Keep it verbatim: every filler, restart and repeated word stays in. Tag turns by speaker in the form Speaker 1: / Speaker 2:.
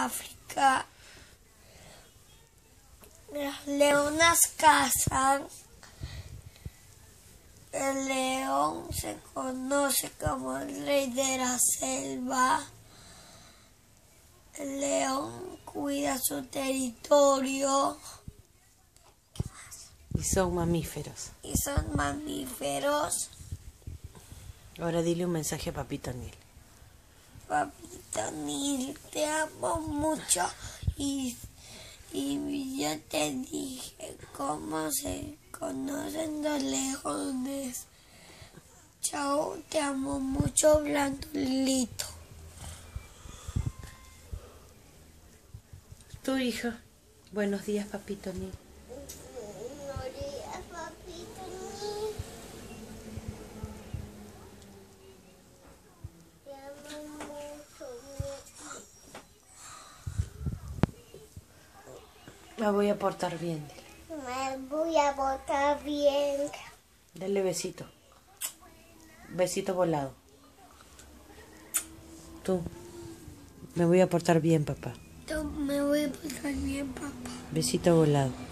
Speaker 1: África, las leonas cazan. El león se conoce como el rey de la selva. El león cuida su territorio.
Speaker 2: ¿Qué más? Y son mamíferos.
Speaker 1: Y son mamíferos.
Speaker 2: Ahora dile un mensaje a Papito Nil.
Speaker 1: Papito Nil, te amo mucho. Y, y yo te dije cómo se conocen los leones. Chao, te amo mucho, Blandulito.
Speaker 2: Tu hija. Buenos días, Papito Nil.
Speaker 1: Buenos días, Papito Nil. Te amo mucho.
Speaker 2: Me voy a portar bien.
Speaker 1: Me voy a portar bien.
Speaker 2: Dale besito. Besito volado. Tú. Me voy a portar bien, papá.
Speaker 1: Yo me voy a portar bien, papá.
Speaker 2: Besito volado.